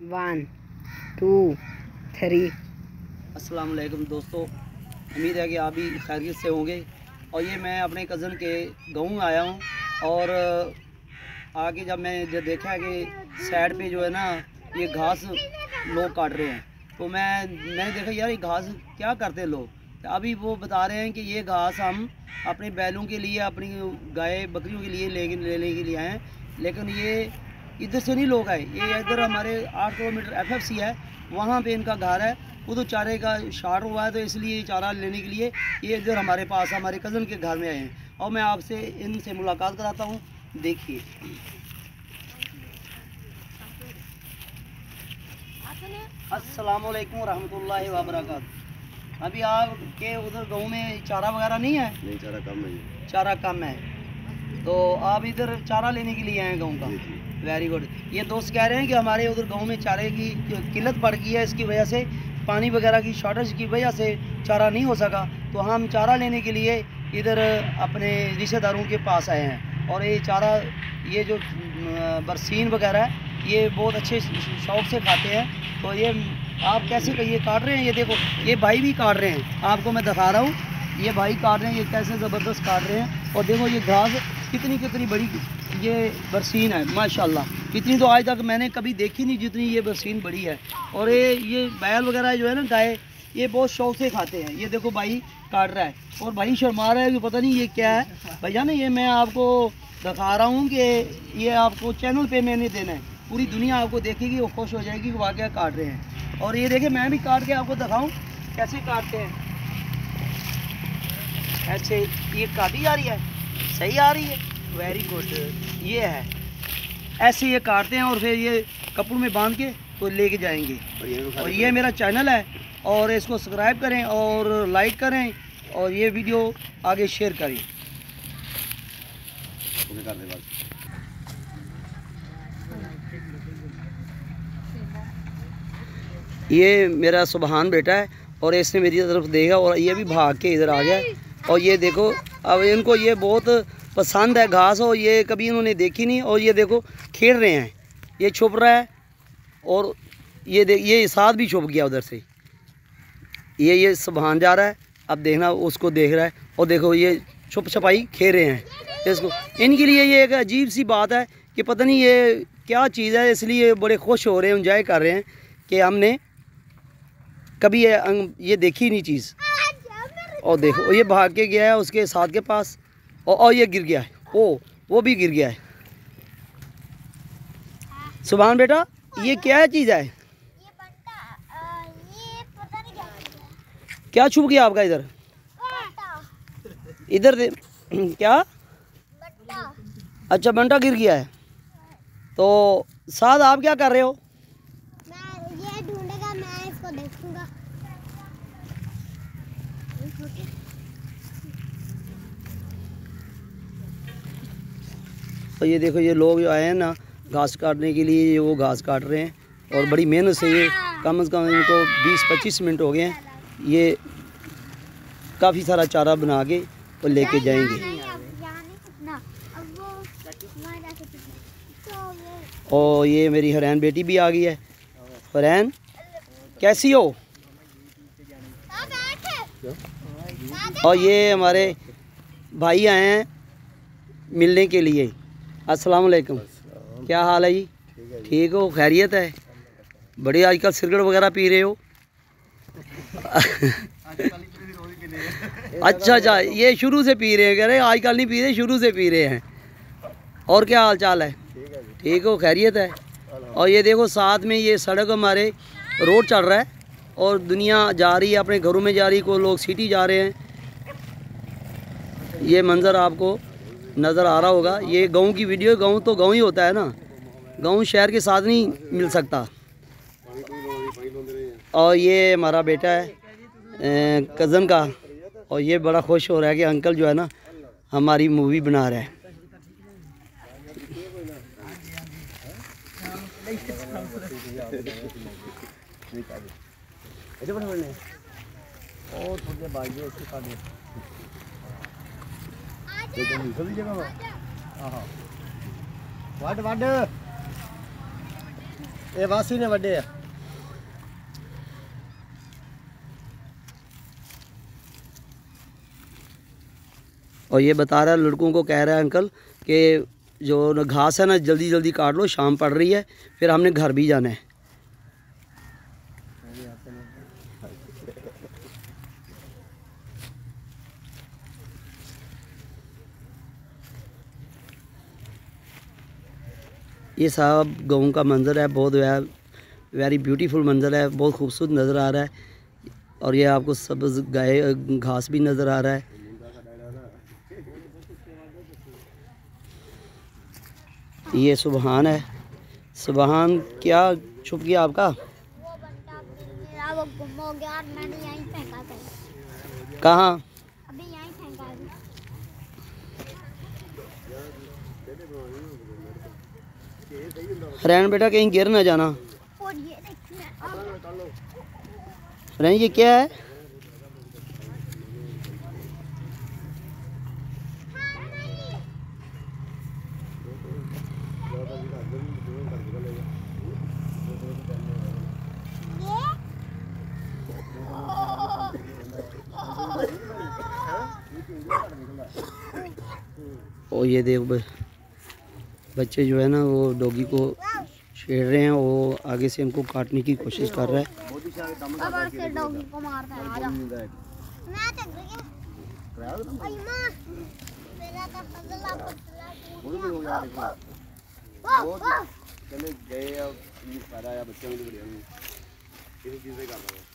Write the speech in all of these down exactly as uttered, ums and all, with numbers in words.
One two three. अस्सलाम वालेकुम दोस्तों, उम्मीद है कि आप भी खैरियत से होंगे। और ये मैं अपने कज़न के गाँव आया हूँ और आगे जब मैं जब देखा कि साइड पे जो है ना ये घास लोग काट रहे हैं, तो मैं मैंने देखा यार ये घास क्या करते हैं लोग। तो अभी वो बता रहे हैं कि ये घास हम अपने बैलों के लिए, अपनी गाय बकरियों के लिए लेके लेने के लिए आए हैं, लेकिन ये इधर से नहीं लोग आए। ये इधर हमारे आठ किलोमीटर एफ एफ सी है, वहाँ पे इनका घर है। उधर चारे का शार्ट हुआ है, तो इसलिए चारा लेने के लिए ये इधर हमारे पास हमारे कज़न के घर में आए हैं। और मैं आपसे इनसे मुलाकात कराता हूँ, देखिए। अस्सलाम वालेकुम रहमतुल्लाहि व बरकातहू। अभी आपके उधर गाँव में चारा वगैरह नहीं है? नहीं, चारा कम है। चारा कम है, तो आप इधर चारा लेने के लिए आए हैं गाँव का? Very good. ये दोस्त कह रहे हैं कि हमारे उधर गांव में चारे की किल्लत बढ़ गई है, इसकी वजह से पानी वगैरह की शॉर्टेज की वजह से चारा नहीं हो सका, तो हम चारा लेने के लिए इधर अपने रिश्तेदारों के पास आए हैं। और ये चारा, ये जो बरसीन वगैरह है, ये बहुत अच्छे शौक़ से खाते हैं। तो ये आप कैसे ये काट रहे हैं? ये देखो, ये भाई भी काट रहे हैं, आपको मैं दिखा रहा हूँ। ये भाई काट रहे हैं, ये कैसे ज़बरदस्त काट रहे हैं। और देखो ये घास कितनी कितनी बड़ी ये बरसीन है, माशाल्लाह। इतनी तो आज तक मैंने कभी देखी नहीं जितनी ये बरसीन बड़ी है। और ये ये बैल वगैरह जो है ना, गाय, ये बहुत शौक से खाते हैं। ये देखो भाई काट रहा है और भाई शर्मा रहा है कि पता नहीं ये क्या है। भैया ना, ये मैं आपको दिखा रहा हूँ कि ये आपको चैनल पे मैंने देना है, पूरी दुनिया आपको देखेगी, वो खुश हो जाएगी कि वाकई काट रहे हैं। और ये देखिए, मैं भी काट के आपको दिखाऊँ कैसे काटते हैं। ऐसे ये काटी जा रही है, सही आ रही है, वेरी गुड। ये है, ऐसे ये काटते हैं और फिर ये कपड़ों में बांध के तो लेके जाएंगे। और ये मेरा चैनल है, और इसको सब्सक्राइब करें और लाइक करें और ये वीडियो आगे शेयर करें। ये मेरा सुबहान बेटा है और इसने मेरी तरफ देखा और ये भी भाग के इधर आ गया। और ये देखो, अब इनको ये बहुत पसंद है घास, और ये कभी इन्होंने देखी नहीं। और ये देखो खेल रहे हैं, ये छुप रहा है और ये देख, ये साथ भी छुप गया उधर से। ये ये सुबहान जा रहा है, अब देखना उसको देख रहा है। और देखो ये छुप छपाई खेल रहे हैं इसको। इनके लिए ये एक अजीब सी बात है कि पता नहीं ये क्या चीज़ है, इसलिए बड़े खुश हो रहे हैं, इंजॉय कर रहे हैं कि हमने कभी ये ये देखी नहीं चीज़। और देखो ये भाग के गया है उसके साथ के पास, और, और ये गिर गया है, ओ वो भी गिर गया है। सुभान बेटा, ये क्या चीज़ है? ये बंटा, आ, ये पता नहीं क्या क्या छुप गया आपका इधर? इधर दे, क्या बंटा। अच्छा, बंटा गिर गया है। तो साथ आप क्या कर रहे हो? मैं ये ढूंढेगा, मैं इसको देखूंगा। तो ये देखो, ये लोग जो आए हैं ना घास काटने के लिए, ये वो घास काट रहे हैं और बड़ी मेहनत से। ये कम से कम इनको बीस पच्चीस मिनट हो गए हैं। ये काफ़ी सारा चारा बना के और लेके जाएंगे। और ये मेरी हरैन बेटी भी आ गई है। हरैन, कैसी हो? और ये हमारे भाई आए हैं मिलने के लिए। अस्सलाम वालेकुम, क्या हाल है जी? ठीक हो, खैरियत है? बड़े आजकल सिगरेट वगैरह पी रहे हो? अच्छा अच्छा, ये शुरू से पी रहे हैं? कह रहे आजकल नहीं पी रहे, शुरू से पी रहे हैं। और क्या हाल चाल है? ठीक हो, खैरियत है? और ये देखो साथ में ये सड़क हमारे रोड चल रहा है और दुनिया जा रही है, अपने घरों में जा रही, को लोग सिटी जा रहे हैं। ये मंज़र आपको नज़र आ रहा होगा। ये गांव की वीडियो, गांव तो गांव ही होता है ना, गांव शहर के साथ नहीं मिल सकता। और ये हमारा बेटा है कज़न का, और ये बड़ा खुश हो रहा है कि अंकल जो है ना हमारी मूवी बना रहा है। वाड वाड ये वासी ने वड्डे है। और ये बता रहा है लड़कों को, कह रहा है अंकल कि जो न घास है ना जल्दी जल्दी काट लो, शाम पड़ रही है, फिर हमने घर भी जाना है। ये साहब गाँव का मंज़र है, बहुत वेरी ब्यूटीफुल मंज़र है, बहुत खूबसूरत नज़र आ रहा है। और ये आपको सब्ज़ गाय घास भी नज़र आ रहा है। ये सुबहान है। सुबहान क्या छुप गया आपका? वो बंटा मेरा वो गुम हो गया और मैंने यहीं फेंका था। कहाँ? अभी यहीं फेंका है। रैन बेटा कहीं गिर ना जाना। और ये देखिए रैन ये क्या है? और ये देख बच्चे जो है ना वो डॉगी को छेड़ रहे हैं, वो आगे से इनको काटने की कोशिश कर रहा है। अब से डॉगी को मारता है। आजा मैं चल गया। ओए मां मेरा तो फजल आपको चला वो वो चले गए अब ये सारा या बच्चों को बढ़िया नहीं किसी चीज़ से करना है।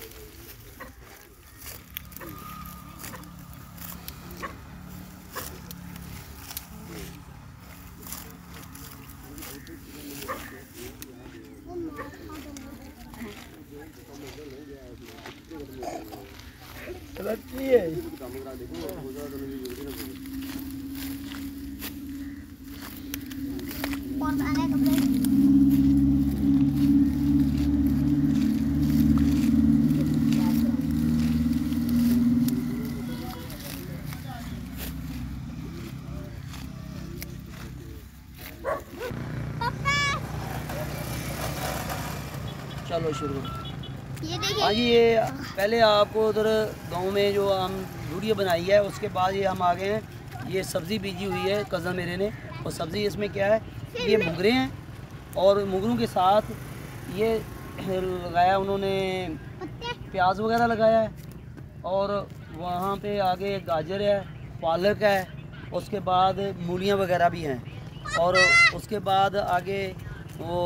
लगती है कौन आने कपड़े चलो शुरू। ये देखिए। हाँ जी, ये पहले आपको उधर गांव में जो हम वीडियो बनाई है उसके बाद ये हम आ गए हैं। ये सब्ज़ी बीजी हुई है कज़न मेरे ने, और सब्ज़ी इसमें क्या है, ये मुगरे हैं और मुगरों के साथ ये लगाया उन्होंने प्याज वगैरह लगाया है, और वहाँ पे आगे गाजर है, पालक है, उसके बाद मूलियाँ वगैरह भी हैं, और उसके बाद आगे वो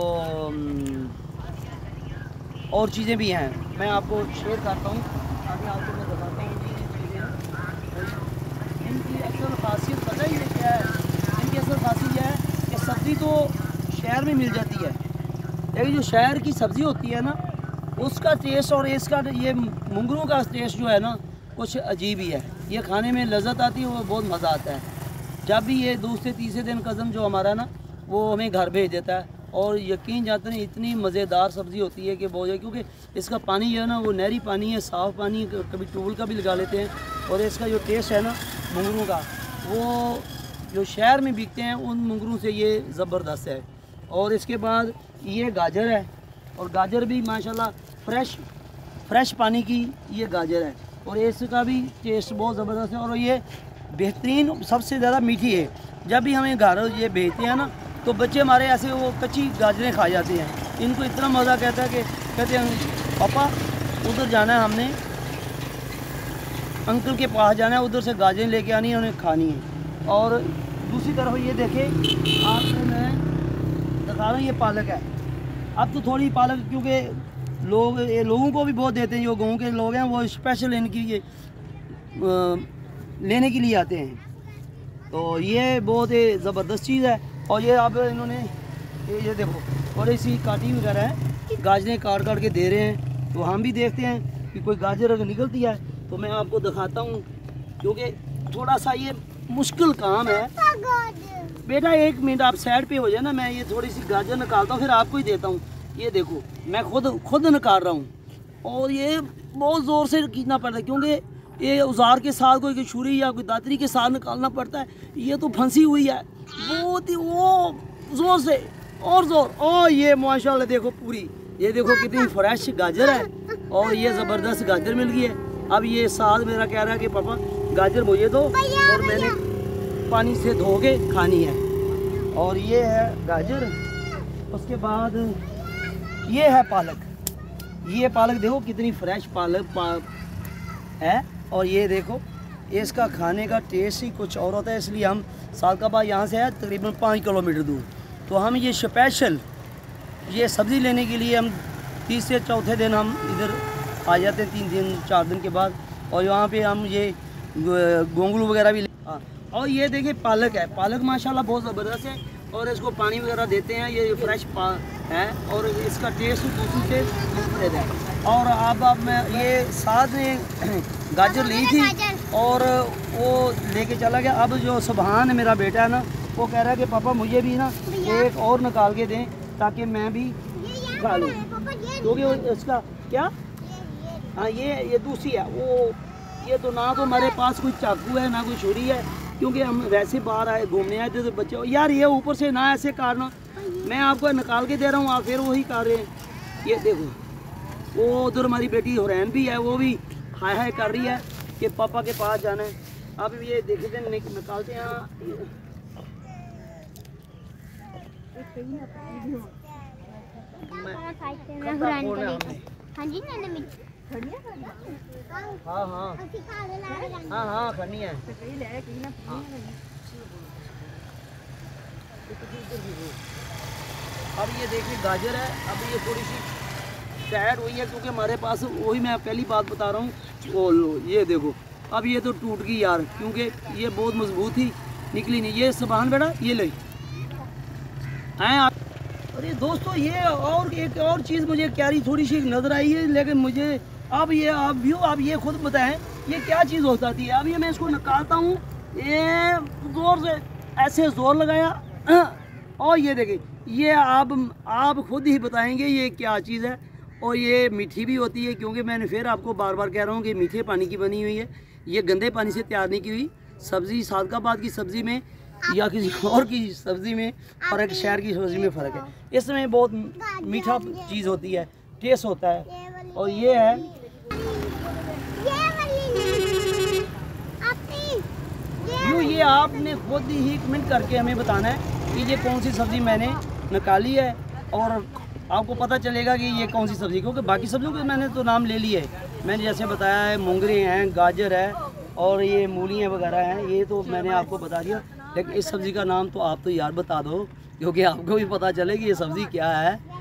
और चीज़ें भी हैं। मैं आपको शेयर करता हूँ, आगे आपको मैं बताता हूँ जी ये चीज़ें। इनकी असल खासियत पता ही है क्या है? इनकी असल खासियत यह है कि सब्ज़ी तो शहर में मिल जाती है, लेकिन जो शहर की सब्ज़ी होती है ना उसका टेस्ट और इसका ये मुंगरों का टेस्ट जो है ना कुछ अजीब ही है। ये खाने में लज्जत आती है, वो बहुत मज़ा आता है। जब भी ये दूसरे तीसरे दिन कज़न जो हमारा ना वो हमें घर भेज देता है, और यकीन जाते हैं इतनी मज़ेदार सब्ज़ी होती है कि बहुत है, क्योंकि इसका पानी जो है ना वो नहरी पानी है, साफ़ पानी है, कभी ट्यूबवेल का भी लगा लेते हैं। और इसका जो टेस्ट है ना मुंगरों का, वो जो शहर में बिकते हैं उन मुंगरों से ये ज़बरदस्त है। और इसके बाद ये गाजर है, और गाजर भी माशाल्लाह फ्रेश फ्रेश पानी की ये गाजर है, और इसका भी टेस्ट बहुत ज़बरदस्त है, और ये बेहतरीन सबसे ज़्यादा मीठी है। जब भी हमें घर ये भेजते हैं ना तो बच्चे हमारे ऐसे वो कच्ची गाजरें खा जाते हैं। इनको इतना मज़ा कहता है कि कहते हैं पापा उधर जाना है, हमने अंकल के पास जाना है, उधर से गाजरें लेके आनी है, उन्हें खानी है। और दूसरी तरफ ये देखें आपको मैं दिखा रहा हूँ, ये पालक है। अब तो थोड़ी पालक क्योंकि लोग ये लोगों को भी बहुत देते हैं, जो गाँव के लोग हैं वो स्पेशल इनकी ये लेने के लिए आते हैं, तो ये बहुत ही ज़बरदस्त चीज़ है। और ये अब इन्होंने ये ये देखो और ऐसी काटी वगैरह है, गाजरें काट काट के दे रहे हैं। तो हम भी देखते हैं कि कोई गाजर अगर निकलती है तो मैं आपको दिखाता हूँ, क्योंकि थोड़ा सा ये मुश्किल काम है। बेटा एक मिनट आप साइड पे हो जाए ना, मैं ये थोड़ी सी गाजर निकालता हूँ फिर आपको ही देता हूँ। ये देखो मैं खुद खुद निकाल रहा हूँ, और ये बहुत ज़ोर से खींचना पड़ता है, क्योंकि ये औजार के साथ कोई छुरी या कोई दातरी के साथ निकालना पड़ता है। ये तो फंसी हुई है बहुत ही वो ज़ोर से, और जोर। ओ ये माशाल्लाह देखो पूरी, ये देखो कितनी फ्रेश गाजर है और ये ज़बरदस्त गाजर मिल गई है। अब ये साथ मेरा कह रहा है कि पापा गाजर मुझे दो और मैंने पानी से धो के खानी है। और ये है गाजर, उसके बाद ये है पालक। ये पालक देखो कितनी फ्रेश पालक पा है। और ये देखो इसका खाने का टेस्ट ही कुछ और होता है, इसलिए हम सालकाबाद यहाँ से है तकरीबन पाँच किलोमीटर दूर, तो हम ये स्पेशल ये सब्ज़ी लेने के लिए हम तीसरे चौथे दिन हम इधर आ जाते हैं, तीन दिन चार दिन के बाद। और यहाँ पे हम ये गोंगलू वगैरह भी हाँ। और ये देखिए पालक है, पालक माशाल्लाह बहुत ज़बरदस्त है और इसको पानी वगैरह देते हैं, ये फ्रेश पा है और इसका टेस्ट दूसरी से मुख्तलिफ है। और अब अब मैं ये साथ में गाजर ली थी और वो लेके चला गया। अब जो सुबहान मेरा बेटा है ना, वो कह रहा है कि पापा मुझे भी ना एक और निकाल के दें ताकि मैं भी खा लूँ, क्योंकि इसका क्या हाँ ये ये दूसरी है वो, ये तो ना तो हमारे पास कोई चाकू है ना कोई छुरी है, क्योंकि हम वैसे बाहर आए घूमने आए थे तो बच्चे यार ये ऊपर से ना ऐसे काटना, मैं आपको निकाल के दे रहा हूँ आप फिर वही काट रहे हैं। ये देखो वो उधर हमारी बेटी हुरैन भी है, वो भी हाय हाय कर रही है कि पापा के पास जाना है। अब ये देखते हैं निकालते हैं। हाँ हाँ हाँ हाँ खनी है। हाँ। अब ये देखिए गाजर है, अब ये थोड़ी सी टाइट हुई है क्योंकि हमारे पास वही मैं पहली बात बता रहा हूँ। ओ लो ये देखो अब ये तो टूट गई यार, क्योंकि ये बहुत मजबूत थी निकली नहीं। ये सुबहान बेटा ये ले आए आप। अरे दोस्तों ये और एक और चीज़ मुझे क्यारी थोड़ी सी नज़र आई है, लेकिन मुझे अब ये आप व्यू आप ये खुद बताएं ये क्या चीज़ हो जाती है। अब ये मैं इसको निकालता हूँ, ये ज़ोर से ऐसे ज़ोर लगाया और ये देखिए ये आप आप खुद ही बताएंगे ये क्या चीज़ है। और ये मीठी भी होती है, क्योंकि मैंने फिर आपको बार बार कह रहा हूँ कि मीठे पानी की बनी हुई है, ये गंदे पानी से तैयार नहीं की हुई सब्ज़ी। सादकाबाद की सब्ज़ी में या किसी और की सब्ज़ी में फ़र्क, शहर की सब्ज़ी में फ़र्क है। इसमें बहुत मीठा चीज़ होती है, टेस्ट होता है। और ये है यूँ, ये आपने खुद ही कमेंट करके हमें बताना है कि ये कौन सी सब्ज़ी मैंने निकाली है और आपको पता चलेगा कि ये कौन सी सब्ज़ी, क्योंकि बाकी सब्जियों के मैंने तो नाम ले लिए है। मैंने जैसे बताया है मोंगरे हैं, गाजर है और ये मूलियाँ वगैरह हैं, ये तो मैंने आपको बता दिया। लेकिन इस सब्ज़ी का नाम तो आप तो यार बता दो, क्योंकि आपको भी पता चले कि ये सब्ज़ी क्या है।